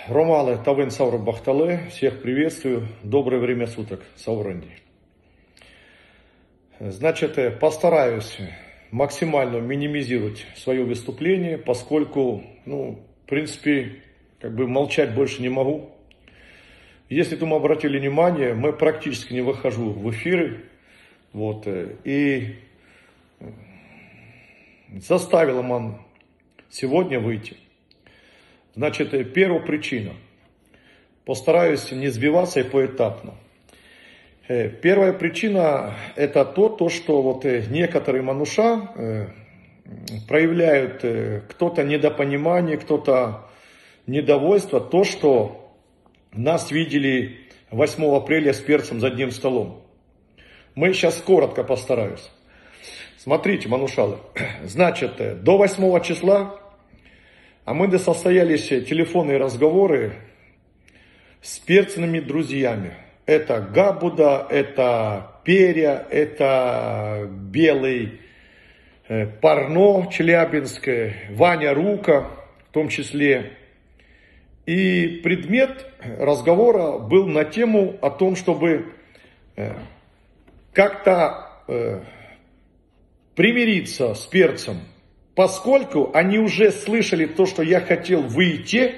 Ромалы Тавын Сауру Бахтале, всех приветствую, доброе время суток, Сауранди. Значит, постараюсь максимально минимизировать свое выступление, поскольку, в принципе, молчать больше не могу. Если вы обратили внимание, мы практически не выхожу в эфиры, и заставила меня сегодня выйти. Значит, первая причина. Постараюсь не сбиваться и поэтапно. Первая причина это то, что некоторые мануша проявляют кто-то недопонимание, кто-то недовольство, то, что нас видели 8 апреля с перцем за одним столом. Мы сейчас коротко постараюсь. Смотрите, манушалы, значит, до 8 числа мы состоялись телефонные разговоры с перцными друзьями. Это Габуда, это Перья, это Белый Парно Челябинск, Ваня Рука в том числе. И предмет разговора был на тему о том, чтобы как-то примириться с перцем, поскольку они уже слышали то, что я хотел выйти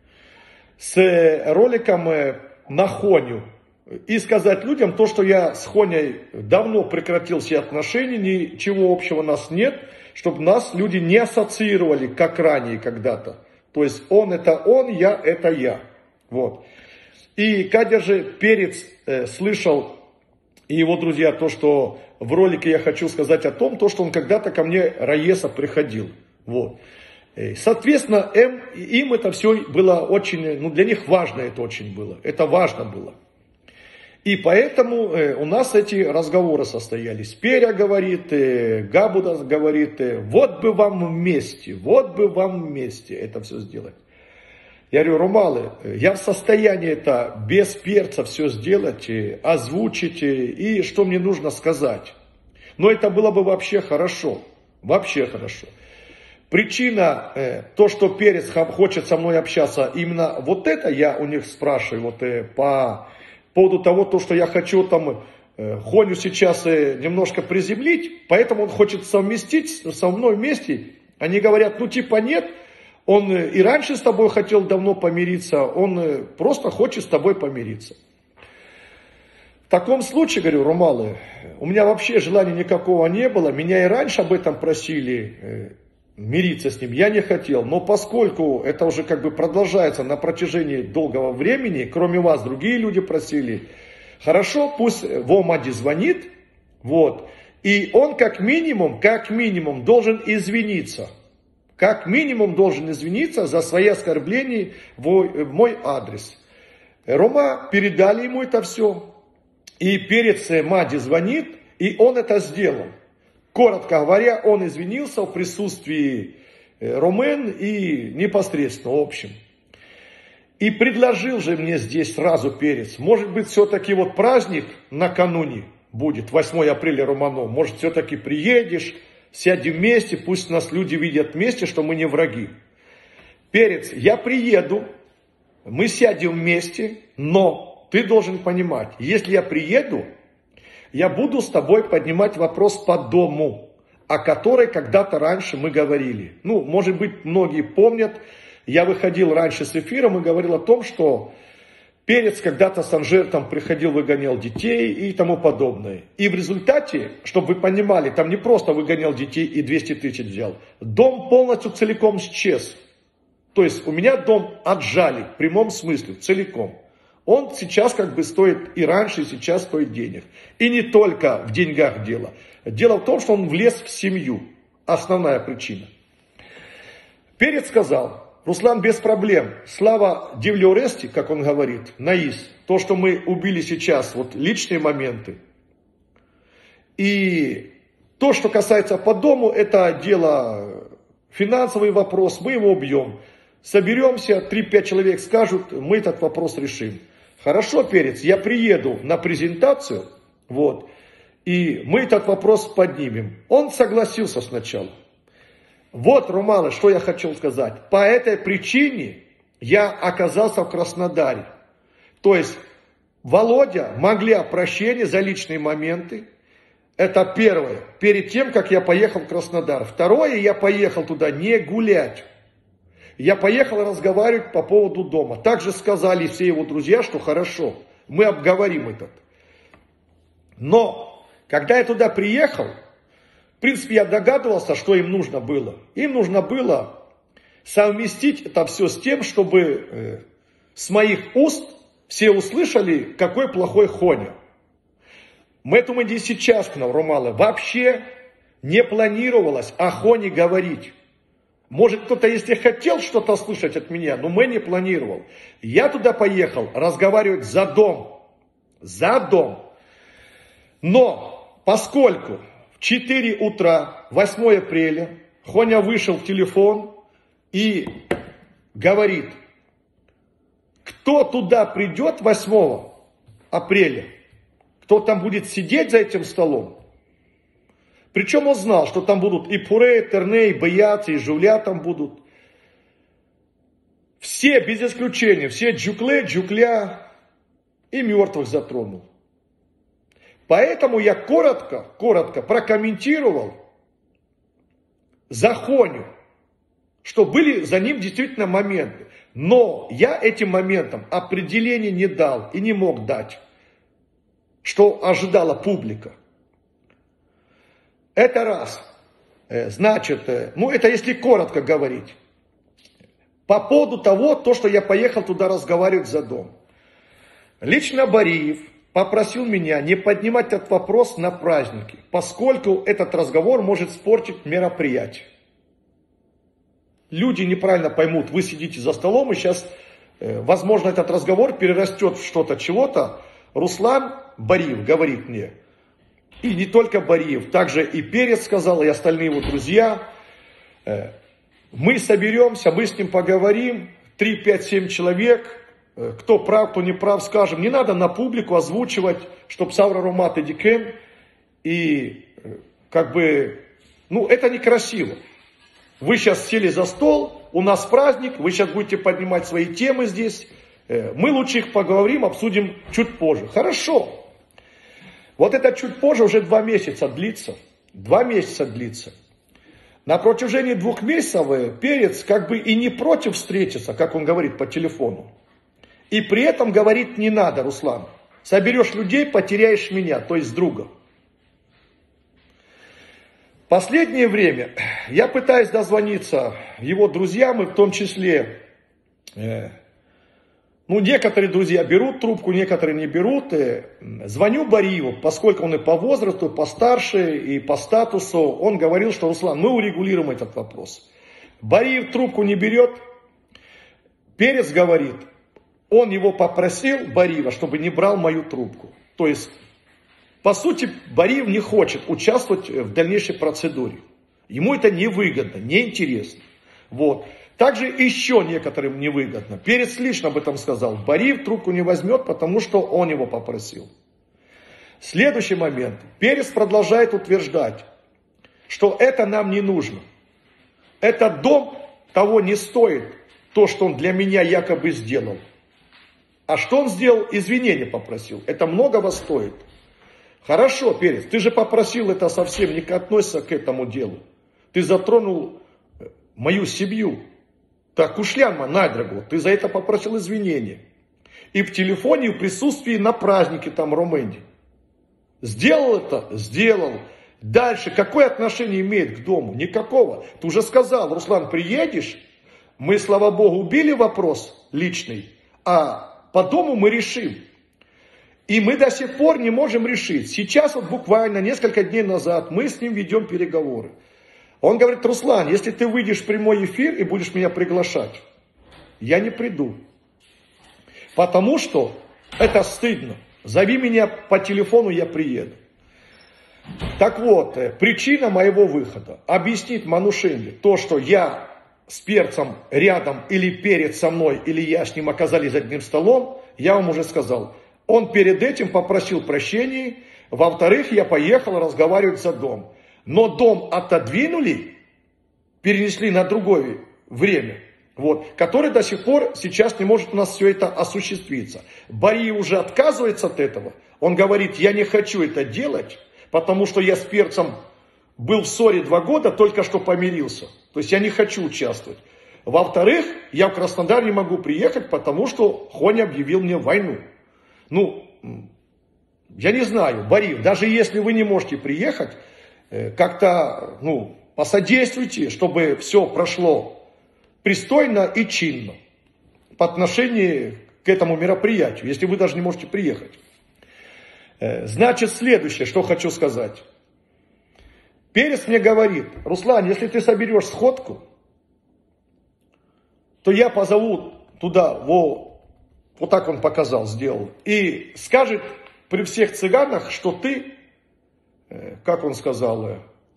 с роликом на Хоню и сказать людям то, что я с Хоней давно прекратил все отношения, ничего общего у нас нет, чтобы нас люди не ассоциировали, как ранее когда-то. То есть он это он, я это я. И когда же Перец слышал и его друзья то, что в ролике я хочу сказать о том, то, что он когда-то ко мне Раеса приходил. Соответственно, им это все было очень, для них важно это очень было. Это важно было. И поэтому у нас эти разговоры состоялись. Перья говорит, Габуда говорит, вот бы вам вместе это все сделать. Я говорю, Ромалы, я в состоянии это без перца все сделать, озвучить, и что мне нужно сказать. Но это было бы вообще хорошо. Вообще хорошо. Причина, то, что Перец хочет со мной общаться, именно это я у них спрашиваю, по поводу того, то, что я хочу там Хоню сейчас немножко приземлить, поэтому он хочет совместить со мной вместе. Они говорят, нет. Он и раньше с тобой хотел давно помириться, он просто хочет с тобой помириться. В таком случае, говорю, Ромалы, у меня вообще желания никакого не было, меня и раньше об этом просили мириться с ним, я не хотел. Но поскольку это уже продолжается на протяжении долгого времени, кроме вас другие люди просили, хорошо, пусть Вомади звонит, и он как минимум должен извиниться. Как минимум должен извиниться за свои оскорбления в мой адрес. Рома передали ему это все. И Перец Мади звонит, и он это сделал. Коротко говоря, он извинился в присутствии Ромен и непосредственно, в общем. И предложил же мне здесь сразу Перец, может быть, все-таки праздник накануне будет, 8 апреля Романо, может, все-таки приедешь, сядем вместе, пусть нас люди видят вместе, что мы не враги. Перец, я приеду, мы сядем вместе, но ты должен понимать, если я приеду, я буду с тобой поднимать вопрос по дому, о которой когда-то раньше мы говорили. Может быть, многие помнят, я выходил раньше с эфиром и говорил о том, что Перец когда-то с Анжертом приходил, выгонял детей и тому подобное. И в результате, чтобы вы понимали, там не просто выгонял детей и 200 тысяч взял. Дом полностью целиком исчез. То есть у меня дом отжали в прямом смысле, целиком. Он сейчас стоит и раньше, и сейчас стоит денег. И не только в деньгах дело. Дело в том, что он влез в семью. Основная причина. Перец сказал, Руслан, без проблем. Слава Дивлеорести, как он говорит, Наис. То, что мы убили сейчас, личные моменты. И то, что касается по дому, это дело, финансовый вопрос, мы его убьем. Соберемся, 3-5 человек скажут, мы этот вопрос решим. Хорошо, Перец, я приеду на презентацию, и мы этот вопрос поднимем. Он согласился сначала. Ромалы, что я хотел сказать. По этой причине я оказался в Краснодаре. То есть Володя моля прощения за личные моменты. Это первое, перед тем, как я поехал в Краснодар. Второе, я поехал туда не гулять. Я поехал разговаривать по поводу дома. Также сказали все его друзья, что хорошо, мы обговорим этот. Но, когда я туда приехал, в принципе, я догадывался, что им нужно было. Им нужно было совместить это все с тем, чтобы с моих уст все услышали, какой плохой Хоня. Этому 10 часкнув, Ромалы, вообще не планировалось о Хоне говорить. Может, кто-то, если хотел что-то слышать от меня, но мы не планировал. Я туда поехал разговаривать за дом. За дом. Но, поскольку в 4 утра, 8 апреля, Хоня вышел в телефон и говорит, кто туда придет 8 апреля, кто там будет сидеть за этим столом. Причем он знал, что там будут и Пуре, и Терне, и Бояцы, и Жуля там будут. Все, без исключения, все Джукле, Джукля и мертвых затронул. Поэтому я коротко прокомментировал за Хоню, что были за ним действительно моменты. Но я этим моментам определения не дал и не мог дать, что ожидала публика. Это раз. Значит, это если коротко говорить. По поводу того, что я поехал туда разговаривать за дом. Лично Бариев попросил меня не поднимать этот вопрос на праздники, поскольку этот разговор может испортить мероприятие. Люди неправильно поймут, вы сидите за столом, и сейчас, возможно, этот разговор перерастет в что-то, чего-то. Руслан Бариев говорит мне, и не только Бариев, также и Перец сказал, и остальные его друзья, мы соберемся, мы с ним поговорим, 3, 5, 7 человек, кто прав, кто не прав, скажем. Не надо на публику озвучивать, чтобы Савра Ромат и Дикен, и это некрасиво. Вы сейчас сели за стол, у нас праздник, вы сейчас будете поднимать свои темы здесь. Мы лучше их поговорим, обсудим чуть позже. Хорошо. Вот это чуть позже уже 2 месяца длится. 2 месяца длится. На протяжении 2 месяцев Перец и не против встретиться, как он говорит по телефону. И при этом говорит, не надо, Руслан. Соберешь людей, потеряешь меня, то есть друга. Последнее время я пытаюсь дозвониться его друзьям, и в том числе, некоторые друзья берут трубку, некоторые не берут. Звоню Бариеву, поскольку он и по возрасту, постарше, и по статусу, он говорил, что, Руслан, мы урегулируем этот вопрос. Бариев трубку не берет, Перец говорит, он его попросил, Бариева, чтобы не брал мою трубку. То есть, по сути, Бариев не хочет участвовать в дальнейшей процедуре. Ему это невыгодно, неинтересно. Вот. Также еще некоторым невыгодно. Перец лично об этом сказал. Бариев трубку не возьмет, потому что он его попросил. Следующий момент. Перец продолжает утверждать, что это нам не нужно. Этот дом того не стоит, то, что он для меня якобы сделал. А что он сделал? Извинения попросил. Это многого стоит. Хорошо, Перец, ты же попросил, это совсем не относится к этому делу. Ты затронул мою семью. Так, Кушляма, Найдрагу, ты за это попросил извинения. И в телефоне, и в присутствии на празднике там Ромэнди. Сделал это? Сделал. Дальше, какое отношение имеет к дому? Никакого. Ты уже сказал, Руслан, приедешь? Мы, слава богу, убили вопрос личный, а по дому мы решим. И мы до сих пор не можем решить. Сейчас буквально несколько дней назад мы с ним ведем переговоры. Он говорит, Руслан, если ты выйдешь в прямой эфир и будешь меня приглашать, я не приду. Потому что это стыдно. Зови меня по телефону, я приеду. Так вот, причина моего выхода. Объяснить Манушенье то, что я с Перцем рядом, или Перец со мной, или я с ним оказались за одним столом, я вам уже сказал. Он перед этим попросил прощения. Во-вторых, я поехал разговаривать за дом. Но дом отодвинули, перенесли на другое время. вот, который до сих пор сейчас не может у нас все это осуществиться. Бариев уже отказывается от этого. Он говорит, я не хочу это делать, потому что я с перцем был в ссоре 2 года, только что помирился. То есть я не хочу участвовать. Во-вторых, я в Краснодар не могу приехать, потому что Хоня объявил мне войну. Ну, я не знаю, Бариев, даже если вы не можете приехать, как-то, ну, посодействуйте, чтобы все прошло пристойно и чинно по отношению к этому мероприятию, если вы даже не можете приехать. Значит, следующее, что хочу сказать. Перец мне говорит, Руслан, если ты соберешь сходку, то я позову туда, вот так он показал, сделал, и скажет при всех цыганах, что ты, как он сказал,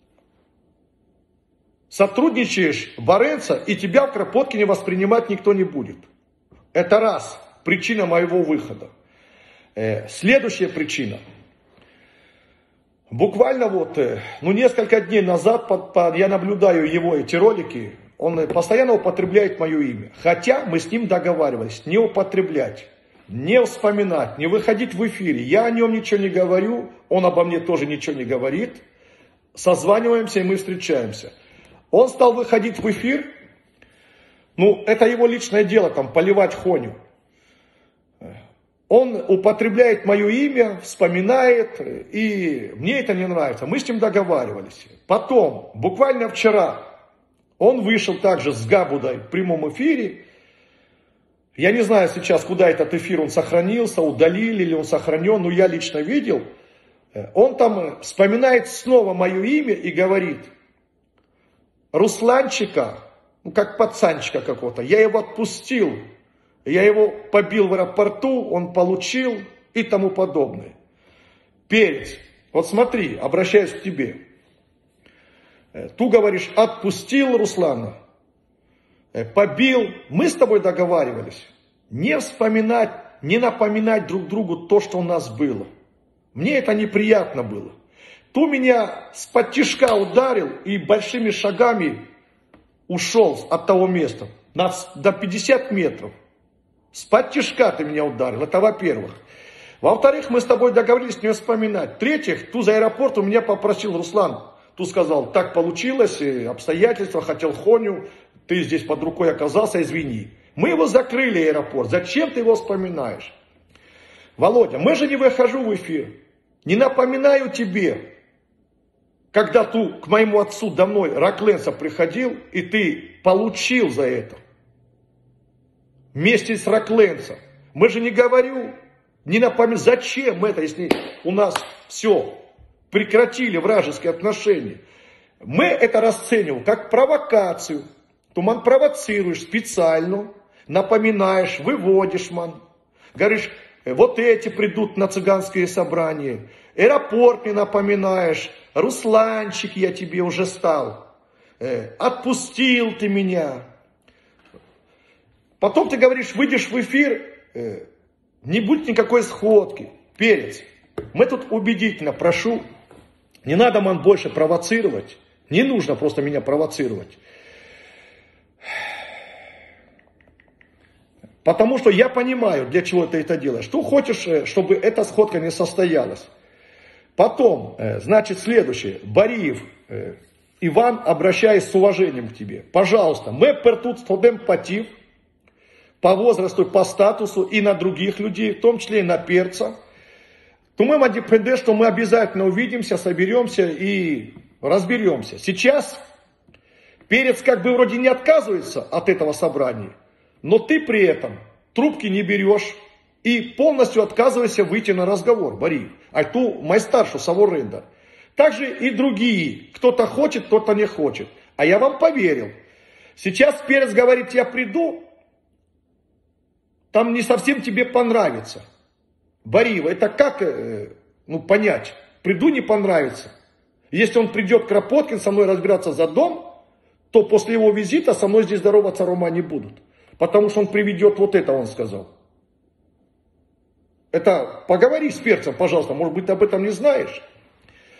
сотрудничаешь в Баренце, и тебя в Кропоткине воспринимать никто не будет. Это раз, причина моего выхода. Следующая причина. Буквально вот, несколько дней назад я наблюдаю его эти ролики, он постоянно употребляет мое имя. Хотя мы с ним договаривались не употреблять, не вспоминать, не выходить в эфире. Я о нем ничего не говорю, он обо мне тоже ничего не говорит. Созваниваемся и мы встречаемся. Он стал выходить в эфир, это его личное дело, там, поливать Хоню. Он употребляет мое имя, вспоминает, и мне это не нравится. Мы с ним договаривались. Потом, буквально вчера, он вышел также с Габудой в прямом эфире. Я не знаю сейчас, куда этот эфир он сохранился, удалили или он сохранен, но я лично видел. Он там вспоминает снова мое имя и говорит, Русланчика, как пацанчика какого-то, я его отпустил. Я его побил в аэропорту, он получил и тому подобное. Перец, вот смотри, обращаюсь к тебе. Ты говоришь, отпустил Руслана, побил. Мы с тобой договаривались не вспоминать, не напоминать друг другу то, что у нас было. Мне это неприятно было. Ты меня с-под тишка ударил и большими шагами ушел от того места до 50 метров. С-под тишка ты меня ударил, это во-первых. Во-вторых, мы с тобой договорились не вспоминать. В-третьих, ты за аэропорт у меня попросил, Руслан, ты сказал, так получилось, обстоятельства, хотел Хоню, ты здесь под рукой оказался, извини. Мы его закрыли, аэропорт, зачем ты его вспоминаешь? Володя, мы же не выхожу в эфир, не напоминаю тебе, когда ты к моему отцу домой, Ракленца, приходил, и ты получил за это. Вместе с Ракленцем. Мы же не говорю, не напомню, зачем это, если у нас все, прекратили вражеские отношения. Мы это расцениваем как провокацию. Ты, ман, провоцируешь специально, напоминаешь, выводишь, ман. Говоришь, вот эти придут на цыганские собрания. Аэропорт не напоминаешь. Русланчик я тебе уже стал. Отпустил ты меня. Потом ты говоришь, выйдешь в эфир, не будет никакой сходки. Перец, мы тут убедительно, прошу, не надо, ман, больше провоцировать. Не нужно просто меня провоцировать. Потому что я понимаю, для чего ты это делаешь. Ты хочешь, чтобы эта сходка не состоялась. Потом, значит, следующее. Бариев, Иван, обращаясь с уважением к тебе. Пожалуйста, мы тут студем патив. По возрасту, по статусу и на других людей, в том числе и на перца, то мы мадипенде, что мы обязательно увидимся, соберемся и разберемся. Сейчас перец как бы вроде не отказывается от этого собрания, но ты при этом трубки не берешь и полностью отказываешься выйти на разговор, Бариев. А ту майстаршу Саворенда. Также и другие. Кто-то хочет, кто-то не хочет. А я вам поверил. Сейчас перец говорит, я приду, там не совсем тебе понравится. Бариева, это как понять? Приду, не понравится. Если он придет к Кропоткин со мной разбираться за дом, то после его визита со мной здесь здороваться Рома не будут. Потому что он приведет вот это, он сказал. Это поговори с перцем, пожалуйста, может быть, ты об этом не знаешь.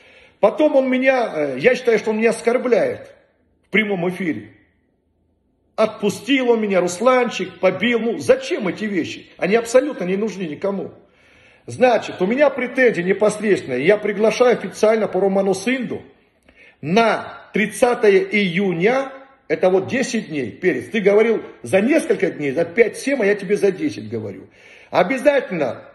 Потом он меня, я считаю, что он меня оскорбляет в прямом эфире. отпустил он меня, Русланчик, побил. Ну, зачем эти вещи? Они абсолютно не нужны никому. Значит, у меня претензии непосредственные. Я приглашаю официально по Роману Сынду на 30 июня, это вот 10 дней, Перец. Ты говорил за несколько дней, за 5-7, а я тебе за 10 говорю. Обязательно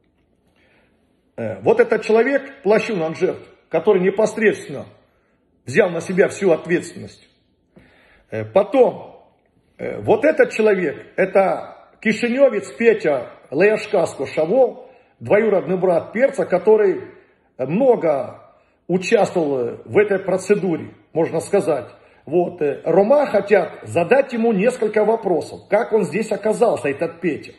вот этот человек, Плащун Анжер, который непосредственно взял на себя всю ответственность. Потом, вот этот человек, это кишиневец Петя Лаяшкаско Шаво, двоюродный брат Перца, который много участвовал в этой процедуре, можно сказать. Вот, Рома хотят задать ему несколько вопросов. Как он здесь оказался, этот Петя?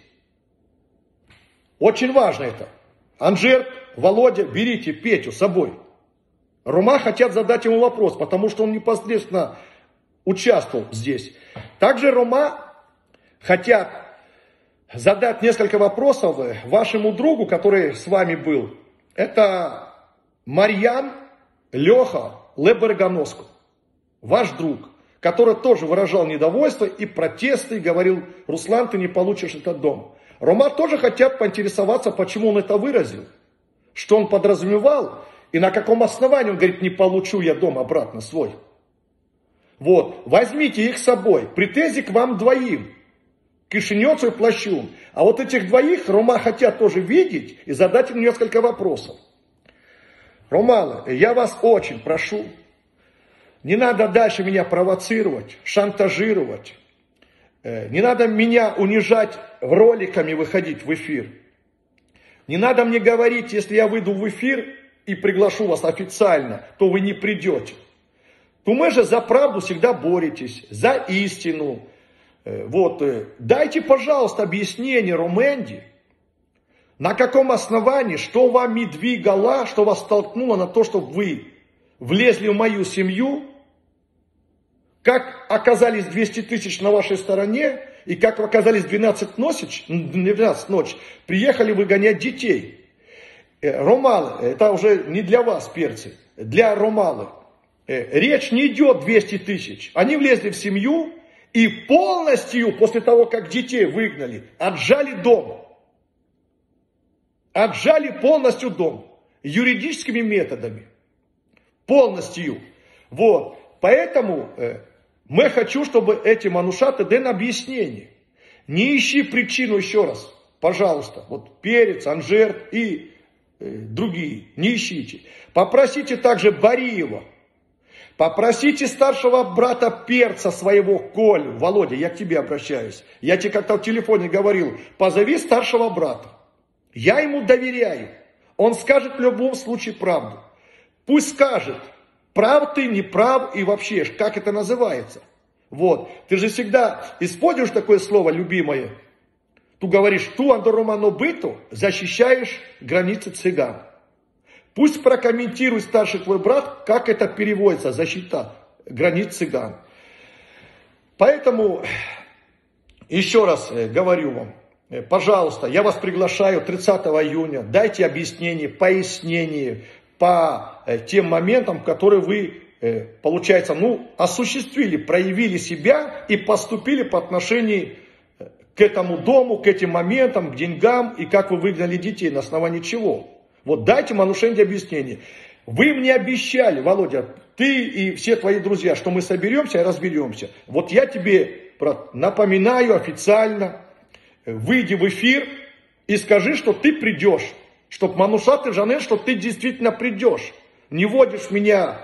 Очень важно это. Анжер, Володя, берите Петю с собой. Рома хотят задать ему вопрос, потому что он непосредственно участвовал здесь. Также Рома хотят задать несколько вопросов вашему другу, который с вами был. Это Марьян Леха Лебергоноско, ваш друг, который тоже выражал недовольство и протесты, и говорил: Руслан, ты не получишь этот дом. Рома тоже хотят поинтересоваться, почему он это выразил, что он подразумевал и на каком основании он говорит: не получу я дом обратно свой. Вот, возьмите их с собой, претензии к вам двоим, Кишиневцу и Плащун. А вот этих двоих Рома хотят тоже видеть и задать им несколько вопросов. Ромалы, я вас очень прошу, не надо дальше меня провоцировать, шантажировать. Не надо меня унижать роликами, выходить в эфир. Не надо мне говорить, если я выйду в эфир и приглашу вас официально, то вы не придете. То вы же за правду всегда боретесь, за истину. Вот, дайте, пожалуйста, объяснение Роменди, на каком основании, что вами двигало, что вас толкнуло на то, чтобы вы влезли в мою семью, как оказались 200 тысяч на вашей стороне, и как оказались 12 ночь, приехали выгонять детей. Ромалы, это уже не для вас, перцы, для Ромалы. Речь не идет 200 тысяч. Они влезли в семью и полностью, после того, как детей выгнали, отжали дом. Отжали полностью дом. Юридическими методами. Полностью. Вот. Поэтому мы хочу, чтобы эти манушаты дали объяснение. Не ищи причину еще раз. Пожалуйста. Вот Перец, Анжер и другие. Не ищите. Попросите также Бариева. Попросите старшего брата Перца своего, Колю. Володя, я к тебе обращаюсь. Я тебе как-то в телефоне говорил. Позови старшего брата. Я ему доверяю. Он скажет в любом случае правду. Пусть скажет, прав ты, не прав и вообще, как это называется. Вот. Ты же всегда используешь такое слово любимое. Ты говоришь, ту андоромано быту, защищаешь границы цыган. Пусть прокомментирует старший твой брат, как это переводится, защита границ цыган. Поэтому, еще раз говорю вам, пожалуйста, я вас приглашаю 30 июня, дайте объяснение, пояснение по тем моментам, которые вы, получается, осуществили, проявили себя и поступили по отношению к этому дому, к этим моментам, к деньгам и как вы выгнали детей, на основании чего. Вот дайте Манушенде объяснение. Вы мне обещали, Володя, ты и все твои друзья, что мы соберемся и разберемся. Вот я тебе напоминаю официально, выйди в эфир и скажи, что ты придешь. Чтоб Манушат и Жанель, что ты действительно придешь. Не вводишь меня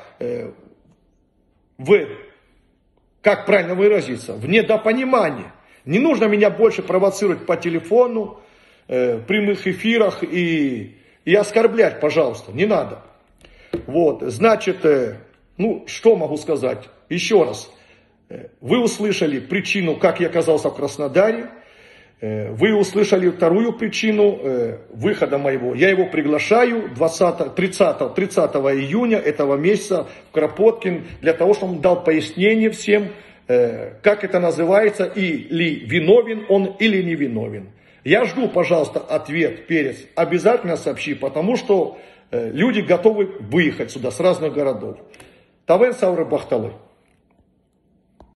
как правильно выразиться, в недопонимание. Не нужно меня больше провоцировать по телефону, в прямых эфирах и оскорблять, пожалуйста, не надо. Вот, значит, что могу сказать? Еще раз, вы услышали причину, как я оказался в Краснодаре, вы услышали вторую причину выхода моего. Я его приглашаю 30 июня этого месяца в Кропоткин, для того, чтобы он дал пояснение всем, как это называется, или виновен он, или не виновен. Я жду, пожалуйста, ответ, Перец. Обязательно сообщи, потому что люди готовы выехать сюда с разных городов. Тавен Сауры Бахталы.